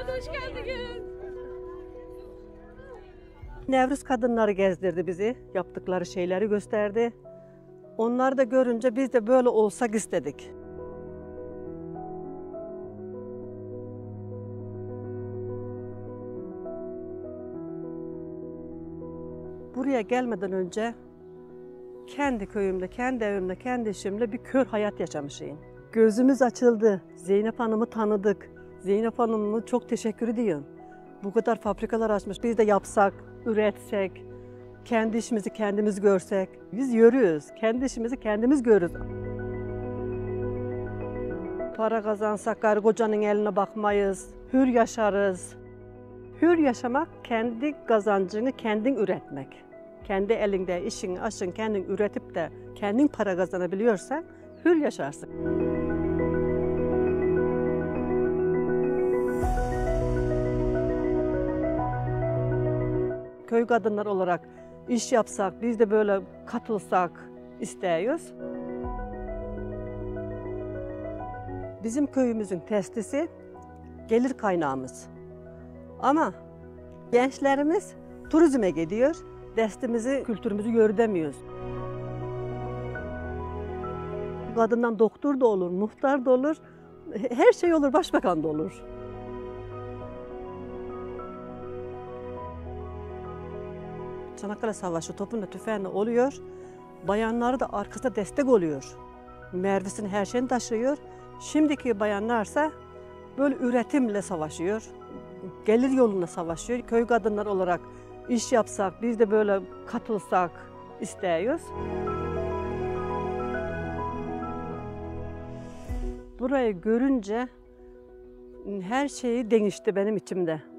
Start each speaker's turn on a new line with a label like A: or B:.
A: hoş geldiniz.
B: Nevruz kadınları gezdirdi bizi, yaptıkları şeyleri gösterdi. Onları da görünce biz de böyle olsak istedik. Buraya gelmeden önce kendi köyümde, kendi evimde, kendi işimle bir kör hayat yaşamışım. Gözümüz açıldı. Zeynep Hanım'ı tanıdık. Zeynep Hanım'ı çok teşekkür ediyorum. Bu kadar fabrikalar açmış. Biz de yapsak, üretsek, kendi işimizi kendimiz görsek. Biz yürüyoruz. Kendi işimizi kendimiz görürüz. Para kazansak karı kocanın eline bakmayız. Hür yaşarız. Hür yaşamak kendi kazancını kendin üretmek. Kendi elinde işin, aşın kendin üretip de kendin para kazanabiliyorsan hür yaşarsın. Köy kadınlar olarak iş yapsak, biz de böyle katılsak istiyoruz. Bizim köyümüzün testisi gelir kaynağımız. Ama gençlerimiz turizme gidiyor, destimizi, kültürümüzü yürütemiyoruz. Kadından doktor da olur, muhtar da olur, her şey olur, başbakan da olur. Çanakkale Savaşı topunda tüfeğinde oluyor, bayanları da arkasında destek oluyor. Mervisini, her şeyini taşıyor. Şimdiki bayanlarsa böyle üretimle savaşıyor, gelir yoluna savaşıyor. Köy kadınlar olarak iş yapsak, biz de böyle katılsak istiyoruz. Burayı görünce her şey değişti benim içimde.